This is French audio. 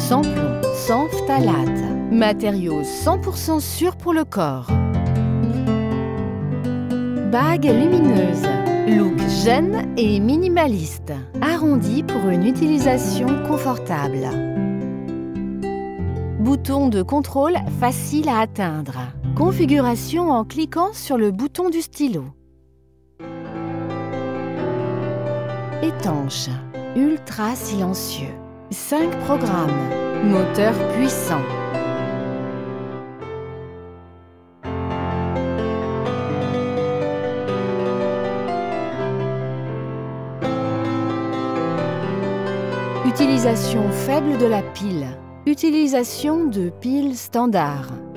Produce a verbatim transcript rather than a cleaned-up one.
sans plomb, sans phtalate. Matériaux cent pour cent sûrs pour le corps. Bague lumineuse. Look jeune et minimaliste. Arrondi pour une utilisation confortable. Bouton de contrôle facile à atteindre. Configuration en cliquant sur le bouton du stylo. Étanche. Ultra silencieux. cinq programmes. Moteur puissant. Utilisation faible de la pile. Utilisation de pile standard.